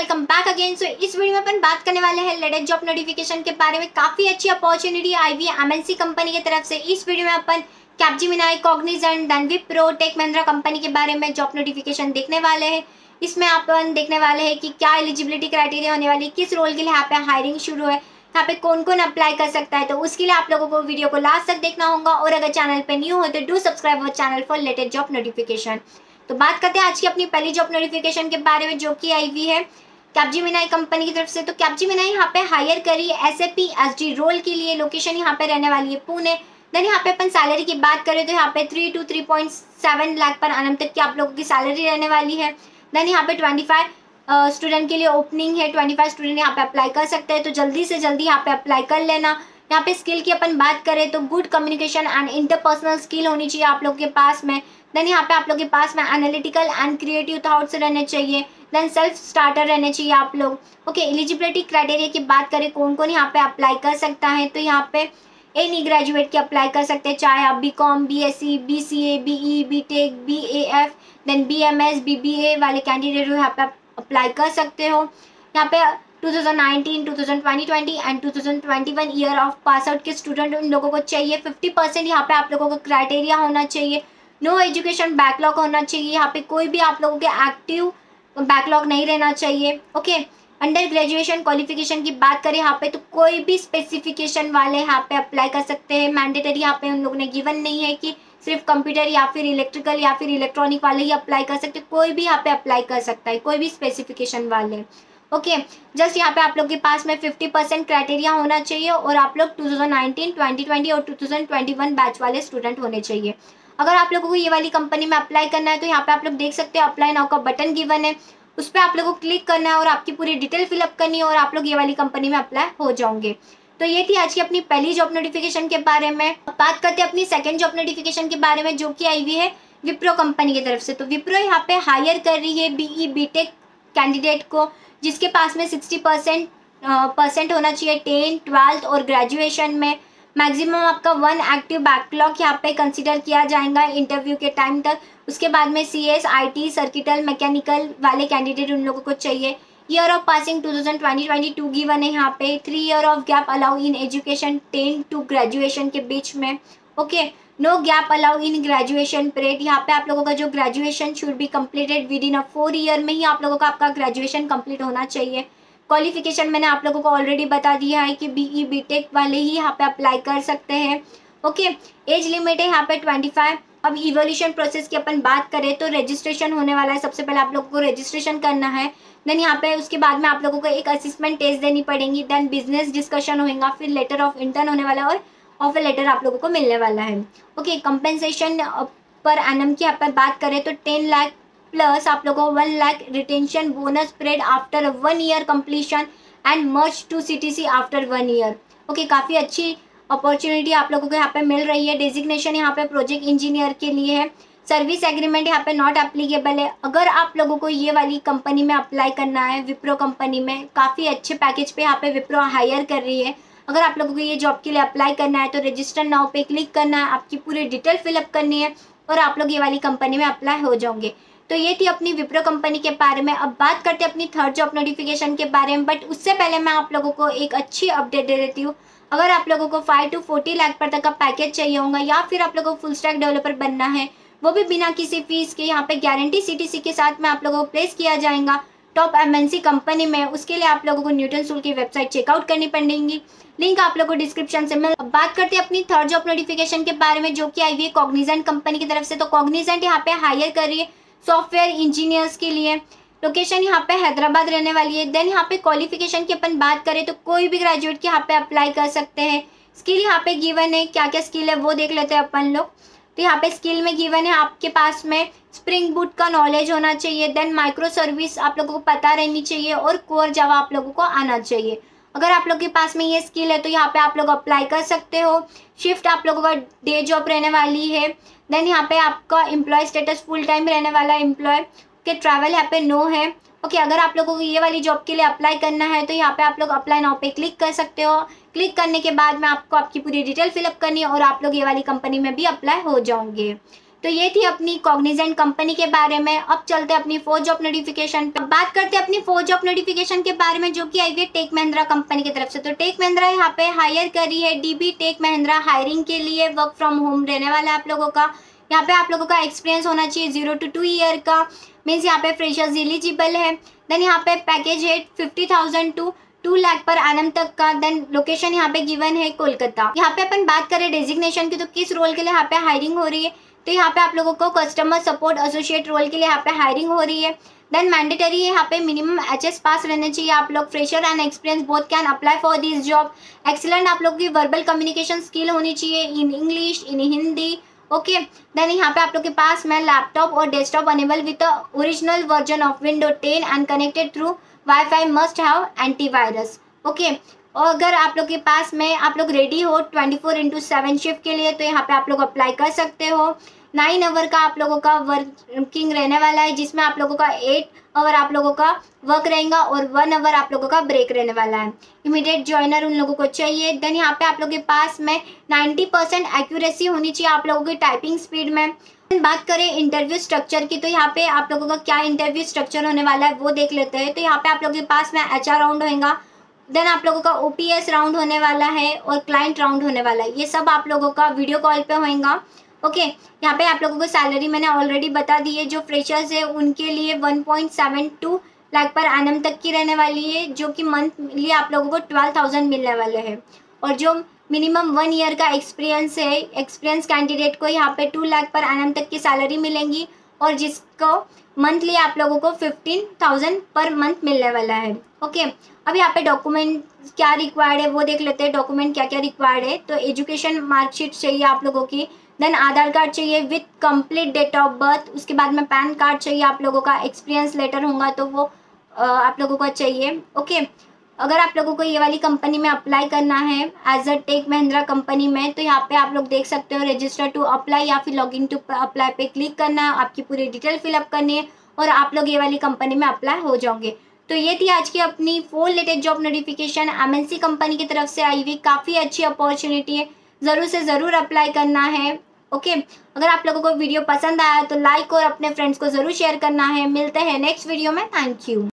Welcome back again. सो इस video में अपन बात करने वाले हैं लेटेस्ट जॉब नोटिफिकेशन के बारे में। काफी अच्छी अपॉर्चुनिटी आई हुई है एमएनसी कंपनी की तरफ से। इस वीडियो में अपन Capgemini, Cognizant, then Wipro, Tech Mahindra company के बारे में जॉब नोटिफिकेशन देखने वाले हैं। इसमें अपन देखने वाले हैं कि क्या एलिजिबिलिटी क्राइटेरिया होने वाली, किस रोल के लिए यहाँ पे हायरिंग शुरू है, यहाँ पे कौन कौन अप्लाई कर सकता है। तो उसके लिए आप लोगों को वीडियो को लास्ट तक देखना होगा। और अगर चैनल पे न्यू हो तो do subscribe our channel for latest job notification. तो बात करते हैं आज की अपनी पहली जॉब नोटिफिकेशन के बारे में, जो कि आई हुई है कैपजेमिनी कंपनी की तरफ से। तो कैपजेमिनी यहाँ पे हायर करी एसएपी एसडी रोल के लिए। लोकेशन यहाँ पे रहने वाली है पुणे। देन यहाँ पे अपन सैलरी की बात करें तो यहाँ पे 3 to 3.7 लाख पर annum तक की आप लोगों की सैलरी रहने वाली है। देन यहाँ पे 25 स्टूडेंट के लिए ओपनिंग है। 25 स्टूडेंट यहाँ पे अप्लाई कर सकते हैं, तो जल्दी से जल्दी यहाँ पे अप्लाई कर लेना। यहाँ पे स्किल की अपन बात करें तो good communication and interpersonal skill होनी चाहिए आप लोग के पास में। देन यहाँ पे आप लोग के पास में एनालिटिकल एंड क्रिएटिव थॉट्स रहने चाहिए। देन सेल्फ स्टार्टर रहने चाहिए आप लोग। ओके, एलिजिबिलिटी क्राइटेरिया की बात करें कौन कौन यहाँ पे अप्लाई कर सकता है, तो यहाँ पे एनी ग्रेजुएट के अप्लाई कर सकते हैं, चाहे आप BCom, BSc, BCA, BE, BTech, BAF, then BMS, BBA वाले कैंडिडेट यहाँ पे अप्लाई कर सकते हो। यहाँ पे 2019, 2020 and 2021 year of pass out के स्टूडेंट उन लोगों को चाहिए। 50% यहाँ पे आप लोगों को क्राइटेरिया होना चाहिए। नो एजुकेशन बैकलॉग होना चाहिए। यहाँ पे कोई भी आप लोगों के एक्टिव बैकलॉग नहीं रहना चाहिए। ओके, अंडर ग्रेजुएशन क्वालिफिकेशन की बात करें यहाँ पे तो कोई भी स्पेसिफिकेशन वाले यहाँ पे अप्लाई कर सकते हैं। मैंडेटरी यहाँ पे उन लोगों ने गिवन नहीं है कि सिर्फ कंप्यूटर या फिर इलेक्ट्रिकल या फिर इलेक्ट्रॉनिक वाले ही अप्लाई कर सकते, कोई भी यहाँ पे अप्लाई कर सकता है, कोई भी स्पेसिफिकेशन वाले। ओके, जस्ट यहाँ पे आप लोग के पास में 50% क्राइटेरिया होना चाहिए और आप लोग 2019, 2020 और 2021 बैच वाले स्टूडेंट होने चाहिए। अगर आप लोगों को ये वाली कंपनी में अप्लाई करना है तो यहाँ पे आप लोग देख सकते हो अप्लाई नाउ का बटन गिवन है, उस पर आप लोगों को क्लिक करना है और आपकी पूरी डिटेल फिलअप करनी है और आप लोग ये वाली कंपनी में अप्लाई हो जाओगे। तो ये थी आज की अपनी पहली जॉब नोटिफिकेशन के बारे में। अब बात करते हैं अपनी सेकंड जॉब नोटिफिकेशन के बारे में, जो कि आई हुई है विप्रो कंपनी की तरफ से। तो विप्रो यहाँ पे हायर कर रही है बीई बीटेक कैंडिडेट को, जिसके पास में 60% होना चाहिए 10th, 12th और ग्रेजुएशन में। मैक्सिमम आपका 1 एक्टिव बैकलॉग यहाँ पे कंसिडर किया जाएगा इंटरव्यू के टाइम तक। उसके बाद में सीएस, आईटी, सर्किटल, मैकेनिकल वाले कैंडिडेट उन लोगों को चाहिए। ईयर ऑफ पासिंग 2020-22 गिवन है यहाँ पे। 3 year of gap allow in education 10 to graduation के बीच में। Okay, no gap allow in graduation period. यहाँ पे आप लोगों का जो graduation should be completed within 4 year में ही आप लोगों का आपका ग्रेजुएशन कंप्लीट होना चाहिए। क्वालिफिकेशन मैंने आप लोगों को ऑलरेडी बता दिया है कि बीई बीटेक वाले ही यहाँ पे अप्लाई कर सकते हैं। ओके, एज लिमिट है यहाँ पे 25। अब इवोल्यूशन प्रोसेस की अपन बात करें तो रजिस्ट्रेशन होने वाला है। सबसे पहले आप लोगों को रजिस्ट्रेशन करना है। देन यहाँ पे उसके बाद में आप लोगों को एक असेसमेंट टेस्ट देनी पड़ेगी। देन बिजनेस डिस्कशन होगा, फिर लेटर ऑफ इंटर्न होने वाला है और ऑफर लेटर आप लोगों को मिलने वाला है। ओके, कंपेंसेशन पर एनम की यहाँ पे बात करें तो 10 लाख प्लस आप लोगों को 1 lakh retention bonus spread after 1 year completion and merge to CTC after 1 year. Okay, काफ़ी अच्छी अपॉर्चुनिटी आप लोगों को यहाँ पे मिल रही है। डेजिग्नेशन यहाँ पे प्रोजेक्ट इंजीनियर के लिए है। सर्विस एग्रीमेंट यहाँ पे नॉट एप्लीकेबल है। अगर आप लोगों को ये वाली कंपनी में अप्लाई करना है विप्रो कंपनी में, काफ़ी अच्छे पैकेज पे यहाँ पे विप्रो हायर कर रही है। अगर आप लोगों को ये जॉब के लिए अप्लाई करना है तो रजिस्टर नाउ पे क्लिक करना है, आपकी पूरी डिटेल फिलअप करनी है और आप लोग ये वाली कंपनी में अप्लाई हो जाओगे। तो ये थी अपनी विप्रो कंपनी के बारे में। अब बात करते हैं अपनी थर्ड जॉब नोटिफिकेशन के बारे में, बट उससे पहले मैं आप लोगों को एक अच्छी अपडेट दे देती हूँ। अगर आप लोगों को 5 to 40 लाख पर तक का पैकेज चाहिए होगा या फिर आप लोगों को फुल स्टैक डेवलपर बनना है, वो भी बिना किसी फीस के, यहाँ पे गारंटी सीटीसी के साथ में आप लोगों को प्लेस किया जाएगा टॉप एमएनसी कंपनी में। उसके लिए आप लोगों को न्यूटन स्कूल की वेबसाइट चेकआउट करनी पड़ेगी, लिंक आप लोगों को डिस्क्रिप्शन से मिल। अब बात करते हैं अपनी थर्ड जॉब नोटिफिकेशन के बारे में, जो कि आई हुई है कॉग्निजेंट कंपनी की तरफ से। तो कॉग्निजेंट यहाँ पे हायर कर रही है सॉफ्टवेयर इंजीनियर्स के लिए। लोकेशन यहाँ पे हैदराबाद रहने वाली है। देन यहाँ पे क्वालिफिकेशन की अपन बात करें तो कोई भी ग्रेजुएट के यहाँ पे अप्लाई कर सकते हैं। स्किल यहाँ पे गिवन है, क्या क्या स्किल है वो देख लेते हैं अपन लोग। तो यहाँ पे स्किल में गिवन है आपके पास में स्प्रिंग बूट का नॉलेज होना चाहिए। देन माइक्रो सर्विस आप लोगों को पता रहनी चाहिए और कोर जावा आप लोगों को आना चाहिए। अगर आप लोग के पास में ये स्किल है तो यहाँ पे आप लोग अप्लाई कर सकते हो। शिफ्ट आप लोगों का डे जॉब रहने वाली है। देन यहाँ पे आपका एम्प्लॉय स्टेटस फुल टाइम रहने वाला है एम्प्लॉय के। ट्रैवल यहाँ पे नो है। ओके, अगर आप लोगों को ये वाली जॉब के लिए अप्लाई करना है तो यहाँ पे आप लोग अप्लाई नाउ पे क्लिक कर सकते हो। क्लिक करने के बाद में आपको आपकी पूरी डिटेल फिलअप करनी है और आप लोग ये वाली कंपनी में भी अप्लाई हो जाओगे। तो ये थी अपनी कॉग्निजेंट कंपनी के बारे में। अब चलते अपनी 4 जॉब नोटिफिकेशन पे। बात करते हैं अपनी 4 जॉब नोटिफिकेशन के बारे में जो कि आई हुई है टेक महिंद्रा कंपनी की तरफ से। तो टेक महिंद्रा यहाँ पे हायर करी है डीबी टेक महिंद्रा हायरिंग के लिए। वर्क फ्रॉम होम रहने वाला है आप लोगों का। यहाँ पे आप लोगों का एक्सपीरियंस होना चाहिए 0 to 2 ईयर का। मीन्स यहाँ पे फ्रेशर्स एलिजिबल है। देन यहाँ पे पैकेज है 50,000 to 2 लाख पर एनम तक का। देन लोकेशन यहाँ पे गिवन है कोलकाता। यहाँ पे अपन बात करें डेजिग्नेशन की तो किस रोल के लिए यहाँ पे हायरिंग हो रही है, तो यहाँ पे आप लोगों को कस्टमर सपोर्ट एसोसिएट रोल के लिए यहाँ पे हायरिंग हो रही है। देन मैंडेटरी है यहाँ पे मिनिमम एचएस पास रहने चाहिए। आप लोग fresher and experience both can apply for this job. Excellent आप लोग की वर्बल कम्युनिकेशन स्किल होनी चाहिए in English in Hindi. Okay then यहाँ पे आप लोग के पास में लैपटॉप और desktop enable with original version of window 10 and connected through WiFi must have antivirus. Okay और अगर आप लोग के पास में आप लोग रेडी हो 24/7 शिफ्ट के लिए तो यहाँ पे आप लोग अप्लाई कर सकते हो। 9 आवर का आप लोगों का वर्किंग रहने वाला है जिसमें आप लोगों का 8 आवर आप लोगों का वर्क रहेगा और 1 आवर आप लोगों का ब्रेक रहने वाला है। इमीडिएट ज्वाइनर उन लोगों को चाहिए। देन यहाँ पे आप लोगों के पास में 90% एक्यूरेसी होनी चाहिए आप लोगों की टाइपिंग स्पीड में। बात करें इंटरव्यू स्ट्रक्चर की तो यहाँ पे आप लोगों का क्या इंटरव्यू स्ट्रक्चर होने वाला है वो देख लेते हैं। तो यहाँ पे आप लोगों के पास में HR राउंड होगा। देन आप लोगों का OPS राउंड होने वाला है और क्लाइंट राउंड होने वाला है। ये सब आप लोगों का वीडियो कॉल पे होएगा। ओके यहाँ पे आप लोगों को सैलरी मैंने ऑलरेडी बता दी है। जो फ्रेशर्स है उनके लिए 1.72 लाख पर एनम तक की रहने वाली है जो कि मंथली आप लोगों को 12,000 मिलने वाले हैं। और जो मिनिमम 1 ईयर का एक्सपीरियंस है एक्सपीरियंस कैंडिडेट को यहाँ पे 2 लाख पर एनम तक की सैलरी मिलेंगी और जिसको मंथली आप लोगों को 15,000 पर मंथ मिलने वाला है। ओके अब यहाँ पे डॉक्यूमेंट क्या रिक्वायर्ड है वो देख लेते हैं। डॉक्यूमेंट क्या क्या रिक्वायर्ड है तो एजुकेशन मार्कशीट चाहिए आप लोगों की। देन आधार कार्ड चाहिए with complete date of birth. उसके बाद में पैन कार्ड चाहिए आप लोगों का। एक्सपीरियंस लेटर होगा तो वो आप लोगों को चाहिए। ओके अगर आप लोगों को ये वाली कंपनी में अप्लाई करना है as a Tech Mahindra company में तो यहाँ पे आप लोग देख सकते हो रजिस्टर टू अप्लाई या फिर लॉगिन टू अप्लाई पे क्लिक करना है। आपकी पूरी डिटेल फिलअप करनी है और आप लोग ये वाली कंपनी में अप्लाई हो जाओगे। तो ये थी आज की अपनी 4 latest job notification MNC company की तरफ से आई हुई। काफ़ी अच्छी अपॉर्चुनिटी है, ज़रूर से ज़रूर अप्लाई करना है। ओके अगर आप लोगों को वीडियो पसंद आया तो लाइक और अपने फ्रेंड्स को ज़रूर शेयर करना है। मिलते हैं नेक्स्ट वीडियो में। Thank you.